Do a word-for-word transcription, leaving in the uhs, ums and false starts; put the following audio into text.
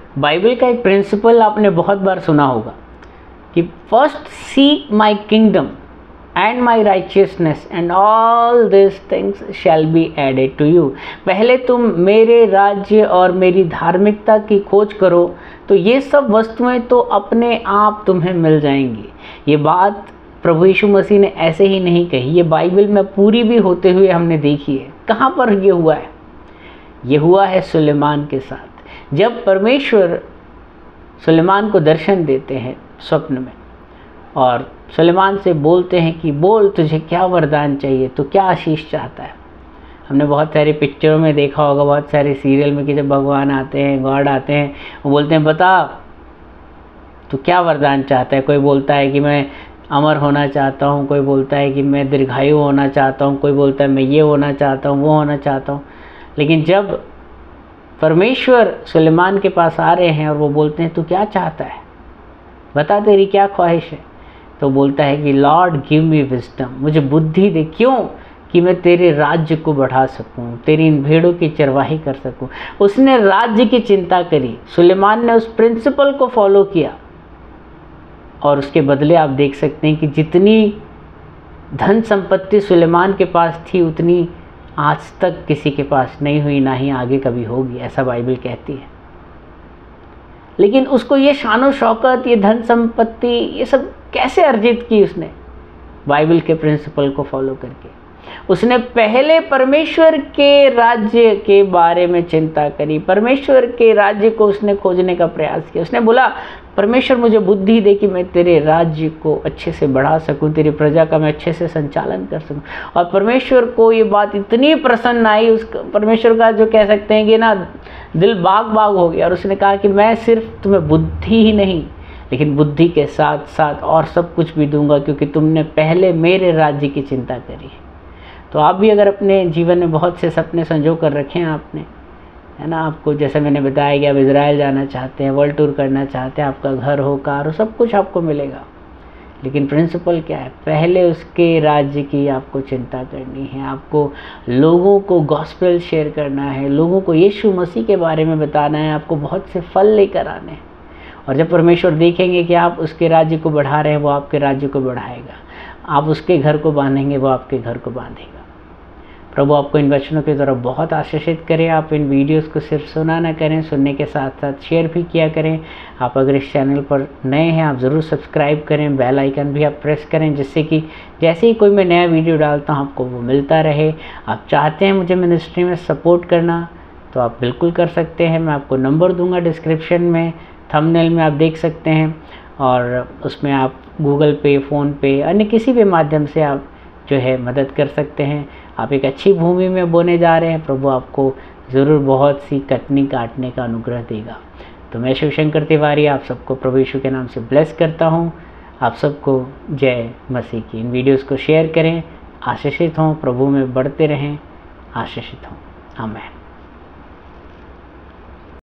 Bible का एक principal आपने बहुत बार सुना होगा कि first seek my kingdom and my righteousness and all this things shall be added to you. पहले तुम मेरे राज्य और मेरी धार्मिकता की खोज करो तो ये सब वस्तुएं तो अपने आप तुम्हें मिल जाएंगी। ये बात प्रभु यीशु मसीह ने ऐसे ही नहीं कही, ये बाइबल में पूरी भी होते हुए हमने देखी है। कहाँ पर ये हुआ है? ये हुआ है सुलेमान के साथ। जब परमेश्वर सुलेमान को दर्शन देते हैं स्वप्न में और सुलेमान से बोलते हैं कि बोल तुझे क्या वरदान चाहिए, तो क्या आशीष चाहता है। हमने बहुत सारी पिक्चरों में देखा होगा, बहुत सारे सीरियल में कि जब भगवान आते हैं, गॉड आते हैं, वो बोलते हैं बता तो क्या वरदान चाहता है। कोई बोलता है कि मैं अमर होना चाहता हूँ, कोई बोलता है कि मैं दीर्घायु होना चाहता हूँ, कोई बोलता है मैं ये होना चाहता हूँ, वो होना चाहता हूँ। लेकिन जब परमेश्वर सुलेमान के पास आ रहे हैं और वो बोलते हैं तू क्या चाहता है, बता तेरी क्या ख्वाहिश है, तो बोलता है कि लॉर्ड गिव मी विजडम, मुझे बुद्धि दे। क्यों? कि मैं तेरे राज्य को बढ़ा सकूं, तेरी इन भेड़ों की चरवाही कर सकूं। उसने राज्य की चिंता करी, सुलेमान ने उस प्रिंसिपल को फॉलो किया और उसके बदले आप देख सकते हैं कि जितनी धन संपत्ति सुलेमान के पास थी उतनी आज तक किसी के पास नहीं हुई, ना ही आगे कभी होगी, ऐसा बाइबल कहती है। लेकिन उसको ये शानो शौकत, ये धन संपत्ति, ये सब कैसे अर्जित की उसने? बाइबल के प्रिंसिपल को फॉलो करके। उसने पहले परमेश्वर के राज्य के बारे में चिंता करी, परमेश्वर के राज्य को उसने खोजने का प्रयास किया। उसने बोला परमेश्वर मुझे बुद्धि दे कि मैं तेरे राज्य को अच्छे से बढ़ा सकूं, तेरी प्रजा का मैं अच्छे से संचालन कर सकूं। और परमेश्वर को ये बात इतनी प्रसन्न आई, उस परमेश्वर का जो कह सकते हैं कि ना दिल बाग बाग हो गया। और उसने कहा कि मैं सिर्फ तुम्हें बुद्धि ही नहीं लेकिन बुद्धि के साथ साथ और सब कुछ भी दूंगा, क्योंकि तुमने पहले मेरे राज्य की चिंता करी है। तो आप भी अगर अपने जीवन में बहुत से सपने संजो कर रखे हैं आपने, है ना, आपको जैसे मैंने बताया कि आप इजराइल जाना चाहते हैं, वर्ल्ड टूर करना चाहते हैं, आपका घर हो, कार हो, सब कुछ आपको मिलेगा। लेकिन प्रिंसिपल क्या है? पहले उसके राज्य की आपको चिंता करनी है, आपको लोगों को गॉस्पेल शेयर करना है, लोगों को यीशु मसीह के बारे में बताना है, आपको बहुत से फल लेकर आने हैं। और जब परमेश्वर देखेंगे कि आप उसके राज्य को बढ़ा रहे हैं, वो आपके राज्य को बढ़ाएगा। आप उसके घर को बांधेंगे, वो आपके घर को बांधेगा। प्रभु आपको इन वचनों की तरफ बहुत आशीषित करें। आप इन वीडियोस को सिर्फ सुना ना करें, सुनने के साथ साथ शेयर भी किया करें। आप अगर इस चैनल पर नए हैं, आप ज़रूर सब्सक्राइब करें, बेल आइकन भी आप प्रेस करें, जिससे कि जैसे ही कोई मैं नया वीडियो डालता हूँ आपको वो मिलता रहे। आप चाहते हैं मुझे मिनिस्ट्री में सपोर्ट करना तो आप बिल्कुल कर सकते हैं। मैं आपको नंबर दूँगा डिस्क्रिप्शन में, थंबनेल में आप देख सकते हैं, और उसमें आप गूगल पे, फ़ोन पे, अन्य किसी भी माध्यम से आप जो है मदद कर सकते हैं। आप एक अच्छी भूमि में बोने जा रहे हैं, प्रभु आपको ज़रूर बहुत सी कटनी काटने का अनुग्रह देगा। तो मैं शिवशंकर तिवारी आप सबको प्रभु यीशु के नाम से ब्लेस करता हूँ। आप सबको जय मसीह की। इन वीडियोस को शेयर करें, आशीषित हों, प्रभु में बढ़ते रहें, आशीषित हों। आमीन।